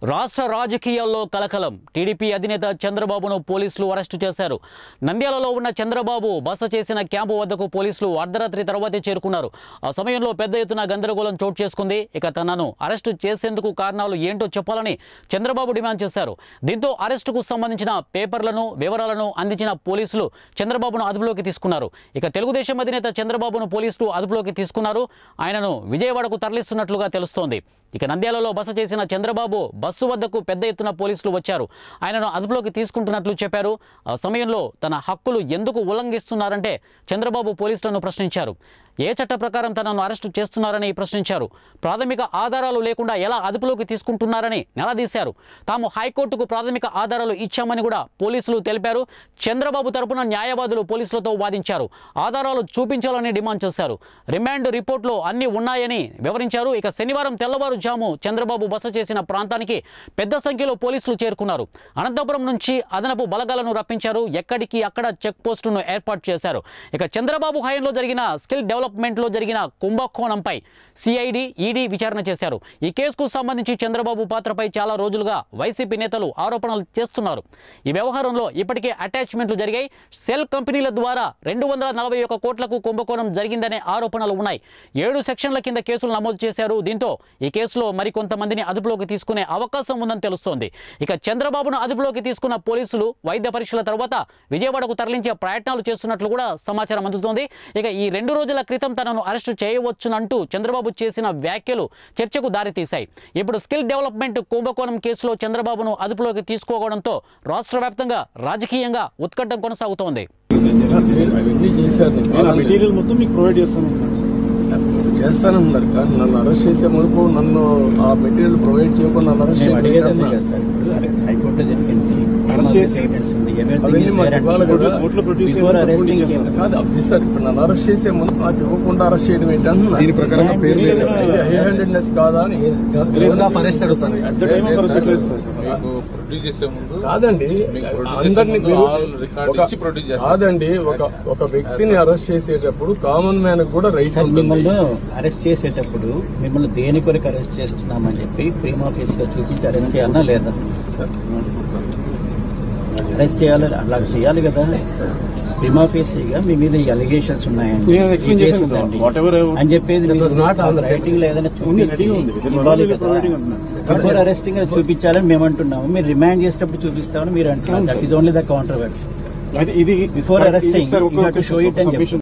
రాష్ట్ర రాజకీయాల్లో కలకలం. టీడీపీ అధినేత చంద్రబాబును పోలీసులు అరెస్టు చేశారు. నంద్యాలలో ఉన్న చంద్రబాబు బస చేసిన క్యాంపు వద్దకు పోలీసులు అర్ధరాత్రి తర్వాతే చేరుకున్నారు. ఆ సమయంలో పెద్ద ఎత్తున గందరగోళం చోటు చేసుకుంది. ఇక తనను అరెస్టు చేసేందుకు కారణాలు ఏంటో చెప్పాలని చంద్రబాబు డిమాండ్ చేశారు. దీంతో అరెస్టుకు సంబంధించిన పేపర్లను వివరాలను అందించిన పోలీసులు చంద్రబాబును అదుపులోకి తీసుకున్నారు. ఇక తెలుగుదేశం అధినేత చంద్రబాబును పోలీసులు అదుపులోకి తీసుకున్నారు. ఆయనను విజయవాడకు తరలిస్తున్నట్లుగా తెలుస్తోంది. ఇక నంద్యాలలో బస చేసిన చంద్రబాబు బస్సు వద్దకు పెద్ద ఎత్తున పోలీసులు వచ్చారు. ఆయనను అదుపులోకి తీసుకుంటున్నట్లు చెప్పారు. ఆ సమయంలో తన హక్కులు ఎందుకు ఉల్లంఘిస్తున్నారంటే చంద్రబాబు పోలీసులను ప్రశ్నించారు. ఏ చట్ట ప్రకారం తనను అరెస్టు చేస్తున్నారని ప్రశ్నించారు. ప్రాథమిక ఆధారాలు లేకుండా ఎలా అదుపులోకి తీసుకుంటున్నారని నిలదీశారు. తాము హైకోర్టుకు ప్రాథమిక ఆధారాలు ఇచ్చామని కూడా పోలీసులు తెలిపారు. చంద్రబాబు తరపున న్యాయవాదులు పోలీసులతో వాదించారు. ఆధారాలు చూపించాలని డిమాండ్ చేశారు. రిమాండ్ రిపోర్ట్లో అన్ని ఉన్నాయని వివరించారు. ఇక శనివారం తెల్లవారుజాము చంద్రబాబు బస చేసిన ప్రాంతానికి పెద్ద సంఖ్యలో పోలీసులు చేరుకున్నారు. అనంతపురం నుంచి అదనపు బలగాలను రప్పించారు. ఎక్కడికి అక్కడ చెక్ పోస్టును ఏర్పాటు చేశారు. ఇక చంద్రబాబు హయాంలో జరిగిన స్కిల్ డెవలప్మెంట్లో జరిగిన కుంభకోణంపై సిఐడి, ఈడీ విచారణ చేశారు. ఈ కేసుకు సంబంధించి చంద్రబాబు పాత్రపై చాలా రోజులుగా వైసీపీ నేతలు ఆరోపణలు చేస్తున్నారు. ఈ వ్యవహారంలో ఇప్పటికే అటాచ్మెంట్లు జరిగాయి. సెల్ కంపెనీల ద్వారా 241 కోట్లకు కుంభకోణం జరిగిందనే ఆరోపణలు ఉన్నాయి. 7 సెక్షన్ల కింద కేసులు నమోదు చేశారు. దీంతో ఈ కేసులో మరికొంతమందిని అదుపులోకి తీసుకునే అవకాశం ఉందని తెలుస్తోంది. ఇక చంద్రబాబును అదుపులోకి తీసుకున్న పోలీసులు వైద్య పరీక్షల తర్వాత విజయవాడకు తరలించే ప్రయత్నాలు చేస్తున్నట్లు కూడా సమాచారం అందుతోంది. ఇక ఈ 2 రోజుల క్రితం తనను అరెస్టు చేయవచ్చునంటూ చంద్రబాబు చేసిన వ్యాఖ్యలు చర్చకు దారితీశాయి. ఇప్పుడు స్కిల్ డెవలప్మెంట్ కుంభకోణం కేసులో చంద్రబాబును అదుపులోకి తీసుకోవడంతో రాష్ట్ర వ్యాప్తంగా రాజకీయంగా ఉత్కంఠ కొనసాగుతోంది. చేస్తానన్నారు కానీ నన్ను అరెస్ట్ చేసే మునుపు నన్ను ఆ మెటీరియల్ ప్రొవైడ్ చేయకుండా నన్ను అరెస్ట్ సార్ ఇప్పుడు నన్ను అరెస్ట్ చేసే ముందు నాకు ఇవ్వకుండా అరెస్ట్ చేయడం ఏంటంటే కాదా అని కాదండి. అందరినీ కాదండి, ఒక వ్యక్తిని అరెస్ట్ చేసేటప్పుడు కామన్ మ్యాన్ కూడా రైట్ ఉంటుంది. అరెస్ట్ చేసేటప్పుడు మిమ్మల్ని దేని కొరకు అరెస్ట్ చేస్తున్నామని చెప్పి ప్రీమా ఫేస్గా చూపించి అరెస్ట్ చేయాలన్నా లేదా? అరెస్ట్ చేయాలి, అలా చేయాలి కదా. ప్రీమా ఫేస్గా మీ మీద ఈ అలిగేషన్స్ ఉన్నాయండి అని చెప్పేది రైటింగ్ లో ఏదైనా చూపించి ఇవ్వాలి కదా. బిఫోర్ అరెస్టింగ్ చూపించాలని మేము అంటున్నాము. మీరు రిమాండ్ చేసేటప్పుడు చూపిస్తామని మీరు అంటున్నారు. That is only the controversy. Before arresting you have to show it అని చెప్పి